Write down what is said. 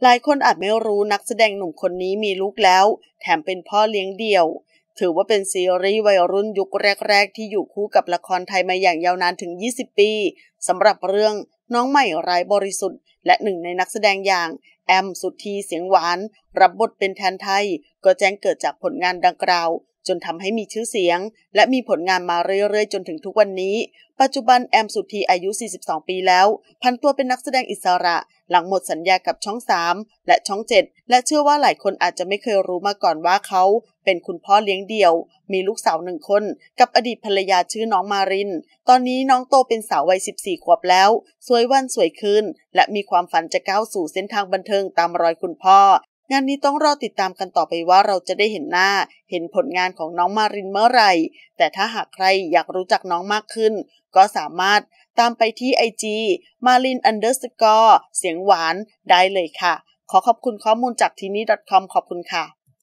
หลายคนอาจไม่รู้นักแสดงหนุ่มคนนี้มีลูกแล้วแถมเป็นพ่อเลี้ยงเดี่ยวถือว่าเป็นซีรีส์วัยรุ่นยุคแรกๆที่อยู่คู่กับละครไทยมาอย่างยาวนานถึง20ปีสำหรับเรื่องน้องใหม่ไร้บริสุทธิ์และหนึ่งในนักแสดงอย่างแอมสุธีเสียงหวานรับบทเป็นแทนไทยก็แจ้งเกิดจากผลงานดังกล่าวจนทำให้มีชื่อเสียงและมีผลงานมาเรื่อยๆจนถึงทุกวันนี้ปัจจุบันแอมสุธีอายุ42ปีแล้วผันตัวเป็นนักแสดงอิสระหลังหมดสัญญากับช่อง3และช่อง7และเชื่อว่าหลายคนอาจจะไม่เคยรู้มาก่อนว่าเขาเป็นคุณพ่อเลี้ยงเดี่ยวมีลูกสาว1คนกับอดีตภรรยาชื่อน้องมารินตอนนี้น้องโตเป็นสาววัย14ขวบแล้วสวยวันสวยคืนและมีความฝันจะก้าวสู่เส้นทางบันเทิงตามรอยคุณพ่องานนี้ต้องรอติดตามกันต่อไปว่าเราจะได้เห็นหน้าเห็นผลงานของน้องมารินเมื่อไหร่แต่ถ้าหากใครอยากรู้จักน้องมากขึ้นก็สามารถตามไปที่ IG marin_เสียงหวานได้เลยค่ะขอขอบคุณข้อมูลจากทีนี่ .com ขอบคุณค่ะ